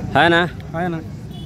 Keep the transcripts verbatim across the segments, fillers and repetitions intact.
Hi నా hi అన్న.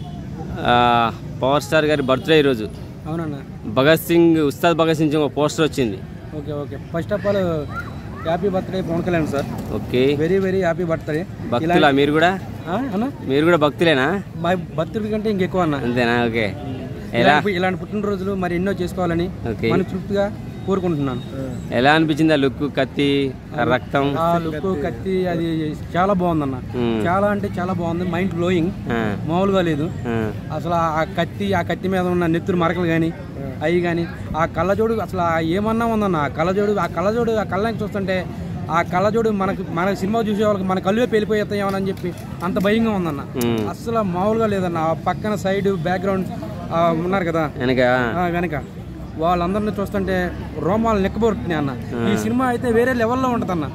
Power star గారి బర్త్డే ఈరోజు. అవునన్నా. భగత్ సింగ్ ఉస్తాద్ భగత్ సింగ్ ఒక పోస్టర్ వచ్చింది. Okay okay first of all happy birthday Pawan Kalyan sir. Okay, very very happy birthday. భక్తులా మీరు కూడా? అన్న మీరు కూడా భక్తులేనా? మా భక్తుడి కంటే ఇంకెక్కువ అన్న. అంతేనా? ఓకే. ఎలా ఇలాంటి పుట్టినరోజులు మరి ఎన్నో చేసుకోవాలని ఓకే మన తృప్తిగా కోరుకుంటున్నాను. ఎలా అనిపించింది ఆ లుక్, కత్తి, రక్తం? ఆ లుక్ కత్తి అది చాలా బాగుందన్న. చాలా అంటే చాలా బాగుంది. మైండ్ బ్లోయింగ్, మామూలుగా లేదు అసలు. ఆ కత్తి ఆ కత్తి మీద ఉన్న నెత్తురు మరకలు కానీ అవి కానీ ఆ కళ్ళజోడు అసలు ఏమన్నా ఉందన్న. ఆ కళ్ళజోడు ఆ కళ్ళజోడు ఆ కళ్ళని చూస్తుంటే ఆ కళ్ళజోడు మనకి మన సినిమా చూసే వాళ్ళకి మన కళ్ళే పెళ్ళిపోతాయేమని చెప్పి అంత భయంగా ఉందన్న. అసలు మామూలుగా లేదన్న. ఆ పక్కన సైడ్ బ్యాక్గ్రౌండ్ ఉన్నారు కదా వెనక వెనక వాళ్ళందరినీ చూస్తుంటే రోమాలు నెక్కబడుతున్నాయి అన్న. ఈ సినిమా అయితే వేరే లెవెల్లో ఉంటుంది అన్న.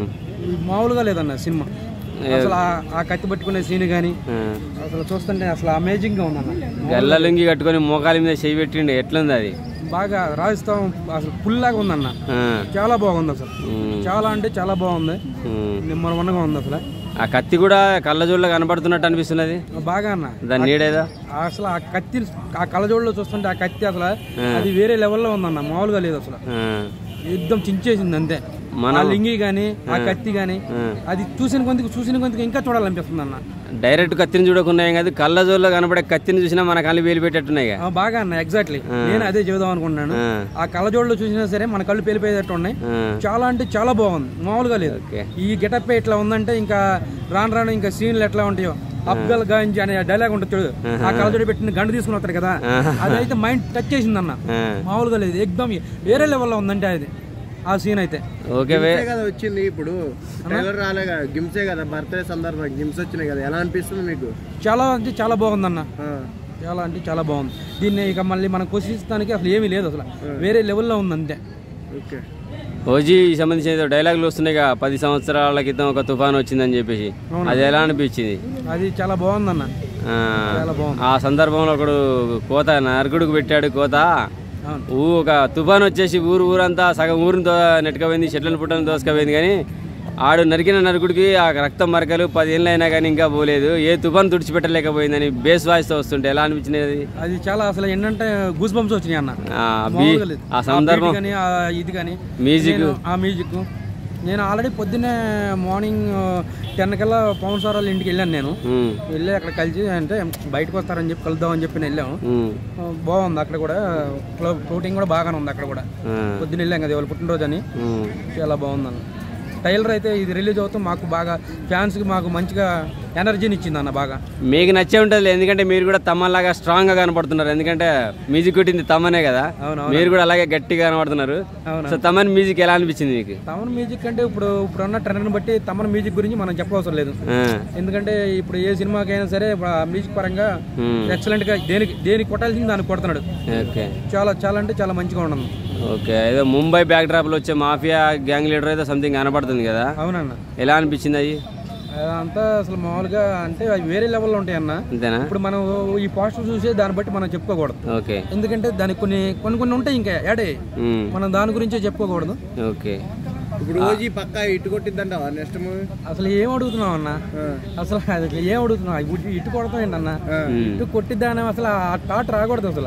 మామూలుగా లేదన్న సినిమా. అసలు ఆ కత్తి పట్టుకునే సీన్ కానీ అసలు చూస్తుంటే అసలు అమేజింగ్ గా ఉందన్న. గల్ల లుంగి కట్టుకొని మోకాలి మీద చేయి పెట్టిండు, ఎట్లుంది అది? బాగా రాజస్థాన్ అసలు పుల్లాగా ఉందన్న. చాలా బాగుంది అసలు. చాలా అంటే చాలా బాగుంది. నెంబర్ వన్ గా ఉంది అసలు. ఆ కత్తి కూడా కళ్ళజోడులో కనబడుతున్నట్టు అనిపిస్తున్నది బాగా అన్న. దాని నీడేదా అసలు ఆ కత్తి ఆ కళ్ళజోడులో చూస్తుంటే ఆ కత్తి అసలు అది వేరే లెవెల్లో ఉందన్న. మామూలుగా లేదు అసలు. యుద్ధం చించేసింది అంతే. మన లింగి గానీ ఆ కత్తి గానీ అది చూసిన కొందుకు చూసిన కొందుకు ఇంకా చూడాలనిపిస్తుంది అన్న. డైరెక్ట్ కత్తిని చూడకున్నాయి కాదు, కళ్ళజోడులో కనబడే కత్తిని చూసినా మన కళ్ళు వేలు పెట్టేట్టున్నాయి. బాగా అన్న, ఎగ్జాక్ట్లీ నేను అదే చెబుదాం అనుకుంటున్నాను. ఆ కళ్ళజోడులో చూసినా సరే మన కళ్ళు పేలిపోయేటట్టు ఉన్నాయి. చాలా అంటే చాలా బాగుంది, మామూలుగా లేదు. ఈ గెటప్ ఇట్లా ఉందంటే ఇంకా రాను రాను ఇంకా సీన్లు ఎట్లా ఉంటాయో. అబ్గల్ గంజ్ అనే డైలాగ్ ఉంటుంది చూడు, ఆ కళ్ళజోడు పెట్టిన గంట తీసుకుని వస్తారు కదా, అదైతే మైండ్ టచ్ చేసింది అన్న. మామూలుగా లేదు, ఎక్దమ్ వేరే లెవెల్లో ఉందంటే అది ఆ సీన్ అయితే. ఓకే కదా వచ్చింది ఇప్పుడు ట్రైలర్ రాలేగా, గిమ్సే కదా బర్త్డే సందర్భంగా గిమ్స్ వచ్చినాయి కదా, ఎలా అనిపిస్తుంది మీకు? చాలా అంటే చాలా బాగుందన్న. చాలా అంటే చాలా బాగుంది. దీన్ని ఇక మళ్ళీ మనం క్వశ్చనిస్తానికి అసలు ఏమీ లేదు, అసలు వేరే లెవెల్లో ఉంది అంతే. ఓకే. ఓజీ సంబంధించిన డైలాగులు వస్తున్నాయి, పది సంవత్సరాల క్రితం ఒక తుఫాను వచ్చిందని చెప్పేసి, అది ఎలా అనిపించింది? అది చాలా బాగుందన్న. చాలా బాగుంది. ఆ సందర్భంలో ఒకడు కోత నరకుడుకు పెట్టాడు కోత. ఊ ఒక తుఫాను వచ్చేసి ఊరు ఊరంతా సగం ఊరిని తో నెట్టుకపోయింది, చెట్లను పుట్టని దోసుకపోయింది. కానీ ఆడు నరికిన నరకుడికి ఆ రక్తం మరకలు పదేళ్ళు అయినా కానీ ఇంకా పోలేదు. ఏ తుఫాను తుడిచిపెట్టలేకపోయిందని బేస్ వాయిస్ తో వస్తుంటే ఎలా అనిపించినది? అది చాలా అసలు ఏంటంటే గూస్ బంప్స్ వచ్చినాయి అన్న. ఆ సందర్భం ఇది కానీ మ్యూజిక్ ఆ మ్యూజిక్ నేను ఆల్రెడీ పొద్దున్నే మార్నింగ్ టెన్ కల్లా పవన్ సార్ వాళ్ళ ఇంటికి వెళ్ళాను. నేను వెళ్ళి అక్కడ కలిసి అంటే బయటకు వస్తారని చెప్పి కలుద్దామని చెప్పి వెళ్ళాము. బాగుంది అక్కడ కూడా, ఫ్లోటింగ్ కూడా బాగానే ఉంది అక్కడ కూడా. పొద్దున్న వెళ్ళాం కదా వాళ్ళ పుట్టినరోజు అని, చాలా బాగుందన్న. ట్రైలర్ అయితే ఇది రిలీజ్ అవుతాం మాకు బాగా ఫ్యాన్స్కి మాకు మంచిగా ఎనర్జీని ఇచ్చింది అన్న. బాగా మీకు నచ్చే ఉంటుంది, ఎందుకంటే మీరు కూడా తమ్మలాగా స్ట్రాంగ్ గా కనపడుతున్నారు. ఎందుకంటే మ్యూజిక్ కొట్టింది తమ్మనే కదా, మీరు కూడా అలాగే గట్టిగా కనపడుతున్నారు. సో తమన్ మ్యూజిక్ ఎలా అనిపించింది మీకు? తమన్ మ్యూజిక్ అంటే ఇప్పుడు ఇప్పుడున్న ట్రెండ్ని బట్టి తమన్ మ్యూజిక్ గురించి మనం చెప్పవసరం లేదు. ఎందుకంటే ఇప్పుడు ఏ సినిమాకైనా సరే మ్యూజిక్ పరంగా ఎక్సలెంట్ గా దేనికి దేనికి కొట్టాల్సింది దానికి కొడుతున్నాడు. చాలా చాలా అంటే చాలా మంచిగా ఉండదు. ఓకే. ఏదో ముంబై బ్యాక్ డ్రాప్ లో వచ్చే మాఫియా గ్యాంగ్ లీడర్ అయితే సంథింగ్ కనపడుతుంది కదా. అవునన్న. ఎలా అనిపించింది అవి? అంతా అసలు మామూలుగా అంటే అవి వేరే లెవెల్లో ఉంటాయి అన్న. అంతేనా? ఇప్పుడు మనం ఈ పోస్టర్ చూసే దాన్ని బట్టి మనం చెప్పుకోకూడదు. ఓకే. ఎందుకంటే దానికి కొన్ని కొన్ని కొన్ని ఉంటాయి ఇంకా యాడే, మనం దాని గురించే చెప్పుకోకూడదు. ఓకే. ఇప్పుడు ఓజీ పక్కా ఇటు కొట్టిద్దంటావా నెక్స్ట్ మూవీ? అసలు ఏం అడుగుతున్నావు అన్న? అసలు ఏం అడుగుతున్నావు? ఇటు కొడతాం ఏంటన్నా? ఇటు కొట్టిద్దానే అసలు ఆ థాట్ రాకూడదు అసలు.